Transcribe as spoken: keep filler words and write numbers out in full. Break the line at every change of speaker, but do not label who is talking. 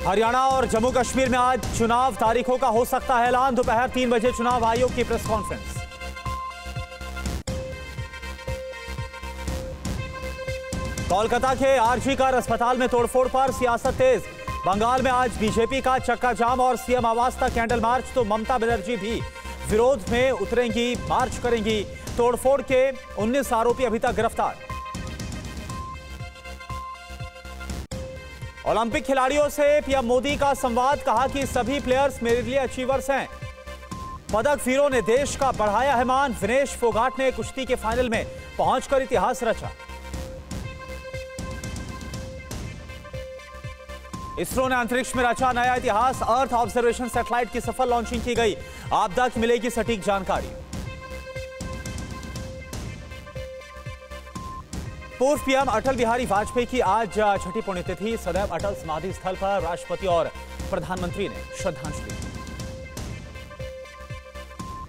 हरियाणा और जम्मू कश्मीर में आज चुनाव तारीखों का हो सकता है ऐलान। दोपहर तीन बजे चुनाव आयोग की प्रेस कॉन्फ्रेंस। कोलकाता के आरजी कार अस्पताल में तोड़फोड़ पर सियासत तेज। बंगाल में आज बीजेपी का चक्का जाम और सीएम आवास तक कैंडल मार्च, तो ममता बनर्जी भी विरोध में उतरेंगी, मार्च करेंगी। तोड़फोड़ के उन्नीस आरोपी अभी तक गिरफ्तार। ओलंपिक खिलाड़ियों से पीएम मोदी का संवाद, कहा कि सभी प्लेयर्स मेरे लिए अचीवर्स हैं। पदक वीरों ने देश का बढ़ाया है मान। विनेश फोगाट ने कुश्ती के फाइनल में पहुंचकर इतिहास रचा। इसरो ने अंतरिक्ष में रचा नया इतिहास। अर्थ ऑब्जर्वेशन सैटेलाइट की सफल लॉन्चिंग की गई। आपदा की मिलेगी सटीक जानकारी। पूर्व पीएम अटल बिहारी वाजपेयी की आज छठी पुण्यतिथि। सदैव अटल समाधि स्थल पर राष्ट्रपति और प्रधानमंत्री ने श्रद्धांजलि दी।